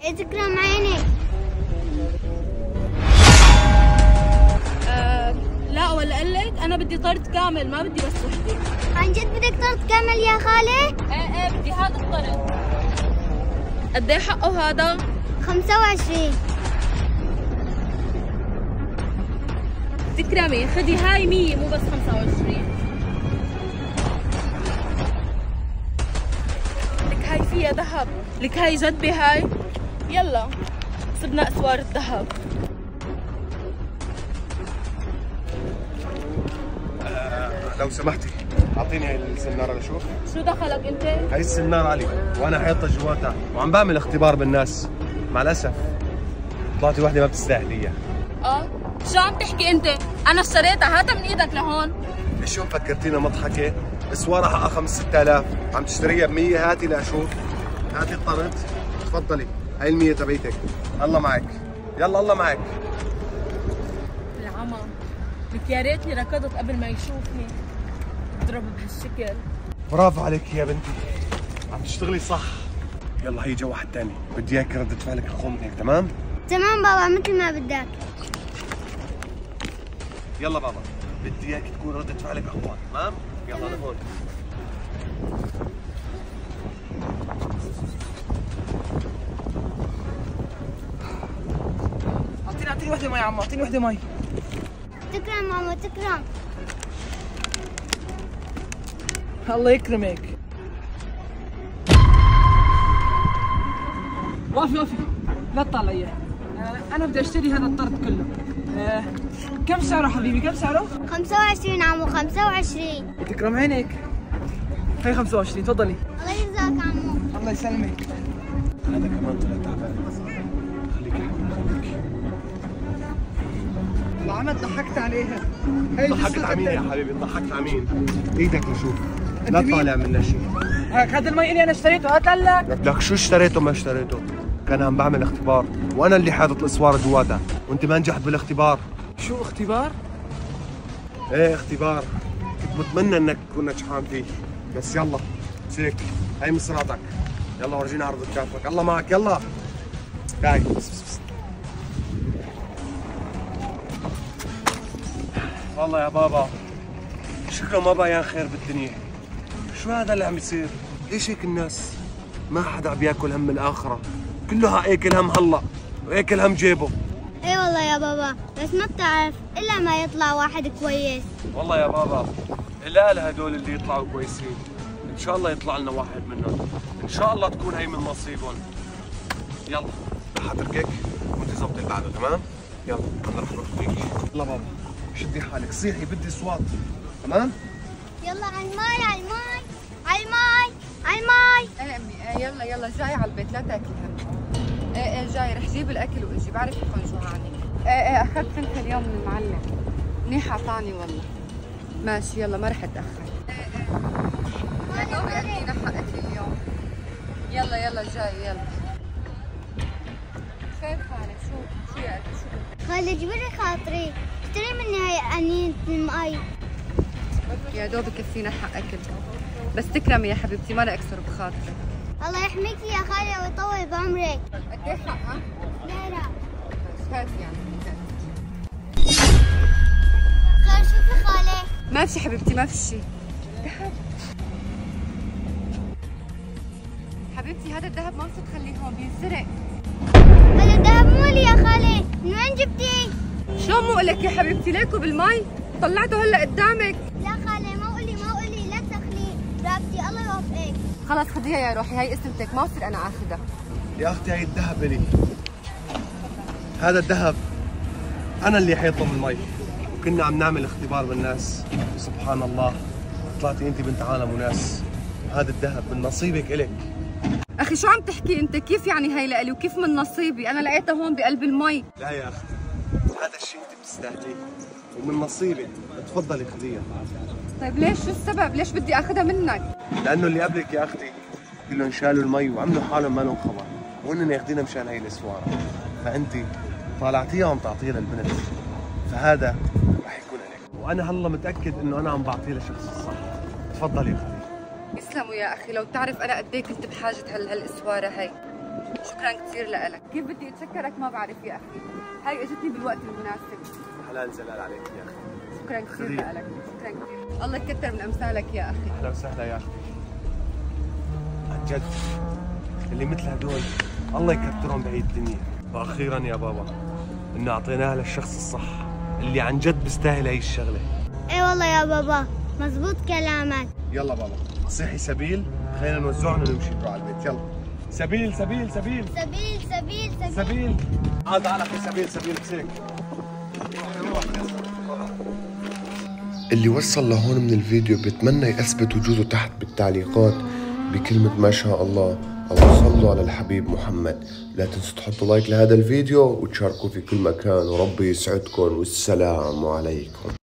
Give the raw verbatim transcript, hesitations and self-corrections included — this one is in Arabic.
تكرم عينك. أه لا ولا قلت انا بدي طرد كامل، ما بدي بس وحده. عن جد بدك طرد كامل يا خالي؟ ايه ايه بدي هذا الطرد. قد ايه حقه هذا؟ خمسة وعشرين. تكرمي خدي هاي مية مو بس خمسة وعشرين. لك هاي فيها ذهب، لك هاي جدبة هاي. يلا صرنا اسوار الذهب. آه لو سمحتي اعطيني هاي السناره لشوف. شو دخلك انت؟ هاي السناره علي وانا حاطها جواتها وعم بعمل اختبار بالناس. مع الاسف طلعتي وحده ما بتستاهلي اياها. اه شو عم تحكي انت؟ انا اشتريتها، هاتها من ايدك لهون. شو فكرتينا مضحكه؟ اسوارها حقها خمسة ستة آلاف، عم تشتريها ب مية. هاتي لاشوف، هاتي الطرد، تفضلي هاي ال مية تبعيتك. الله معك، يلا الله معك. العمى لك يا ريتني ركضت قبل ما يشوفني اضرب بهالشكل. برافو عليك يا بنتي، عم تشتغلي صح. يلا هي جو واحد ثاني، بدي اياك ردة فعلك اخون هيك. تمام؟ تمام بابا مثل ما بدك. يلا بابا بدي اياك تكون ردة فعلك اخوان. تمام؟ يلا لهون. اعطيني اعطيني وحده مي يا عمو، اعطيني وحده مي. تكرم ماما تكرم. الله يكرمك. وقفي وقفي لا تطلعي. آه انا بدي اشتري هذا الطرد كله. آه كم سعره حبيبي؟ كم سعره؟ خمسة وعشرين عمو، خمسة وعشرين. تكرم عينك. هي خمسة وعشرين تفضلي. الله يجزاك عمو. الله يسلمك. هذا كمان طلع تعبان. خليك خليك. العمد ضحكت عليها. هي ضحكت على مين يا حبيبي؟ ضحكت على مين؟ ايدك لشوف، أنت لا مين؟ طالع منا شيء. هاك هذا المي اللي انا اشتريته، هات لك. لك شو اشتريته ما اشتريته؟ كان عم بعمل اختبار وانا اللي حاطط الاسوار جواتها وانت ما نجحت بالاختبار. شو اختبار؟ ايه اختبار، كنت بتمنى انك تكون نجحان فيه، بس يلا سيك هاي مصراتك. يلا ورجينا عرض كافك. الله معك يلا. هاي بس بس بس. والله يا بابا شكله ما بيان خير بالدنيا. شو هذا اللي عم يصير؟ ليش هيك الناس؟ ما حدا عم بياكل هم الاخره، كلها اكل هم هلا واكل هم جيبه. اي والله يا بابا، بس ما بتعرف الا ما يطلع واحد كويس. والله يا بابا لا لهدول اللي يطلعوا كويسين، ان شاء الله يطلع لنا واحد منهم، ان شاء الله تكون هي من نصيبهم. يلا رح اتركك وانت زبطي اللي بعده. تمام؟ يلا انا رح اروح فيك. يلا بابا شدي حالك، صيحي بدي اصوات. تمام؟ يلا على الماي على الماي على الماي على الماي. ايه امي، ايه يلا يلا جاي على البيت لا تاكلي هم. ايه ايه جاي رح جيب الاكل واجي، بعرف تكون جوعانه. ايه ايه اخذت فلفل اليوم من المعلم، منيح اعطاني والله. ماشي يلا ما رح اتاخر. ايه ايه يا دوب اكلينا حق اكل اليوم. يلا يلا جاي يلا. كيف حالك؟ شو شو يا اكل شو؟ خالي جبري خاطري، اشتري مني هاي انينة المي. يا دوب بكفينا حق اكل. بس تكرمي يا حبيبتي ما انا اكسر بخاطرك. الله يحميكي يا خالي ويطول بعمرك. قد ايه حقها؟ لا لا هات يعني. خالي شو في خالي؟ ما في حبيبتي ما في شيء. ذهب حبيبتي، هذا الذهب ما بصير تخليه هون بينسرق. هذا الذهب مو لي يا خالي، من وين جبتيه؟ شلون مو لك يا حبيبتي؟ ليكو بالمي طلعته هلا قدامك. لا خالي ما قولي ما قولي، لا تخليه رابطي. الله يوفقك. خلص خذيها يا روحي، هي اسمتك ما بصير انا اخذها. يا اختي هاي الذهب الي، هذا الذهب انا اللي حيطه من المي، وكنا عم نعمل اختبار بالناس. سبحان الله طلعتي انت بنت عالم وناس، هذا الذهب من نصيبك الك. اخي شو عم تحكي انت؟ كيف يعني هي لإلي وكيف من نصيبي؟ انا لقيتها هون بقلب المي. لا يا اختي هذا الشيء انت بتستاهليه ومن نصيبك، تفضلي خذيها. طيب ليش؟ شو السبب؟ ليش بدي اخذها منك؟ لانه اللي قبلك يا اختي كلهم شالوا المي وعملوا حالهم ما لهم خبر، وهن ياخذينها مشان هي الاسواره، فانت طالعتيها وعم تعطيها للبنت، فهذا رح يكون لك، وانا هلا متاكد انه انا عم بعطيه للشخص الصح. تفضلي خذي. يسلموا يا اخي، لو تعرف انا قد ايه كنت بحاجه هالاسواره هي. شكرا كثير لك. كيف بدي اتشكرك ما بعرف يا اخي، هاي اجتني بالوقت المناسب. حلال زلال عليك يا اخي. شكرا كثير لك، شكرا كثير، الله يكثر من امثالك يا اخي. اهلا وسهلا يا اخي. عن جد اللي مثل هدول الله يكثرهم بهي الدنيا. واخيرا يا بابا انه اعطيناها للشخص الصح اللي عن جد بيستاهل هي الشغله. اي والله يا بابا مزبوط كلامك. يلا بابا صحي سبيل، خلينا نوزعهم ونمشي نروح على البيت. يلا سبيل سبيل سبيل سبيل سبيل سبيل سبيل. تعال تعال اخي سبيل سبيل مسك. اللي وصل لهون من الفيديو بتمنى يثبت وجوده تحت بالتعليقات بكلمة ما شاء الله أو صلوا على الحبيب محمد. لا تنسوا تحطوا لايك لهذا الفيديو وتشاركوا في كل مكان، وربي يسعدكم والسلام عليكم.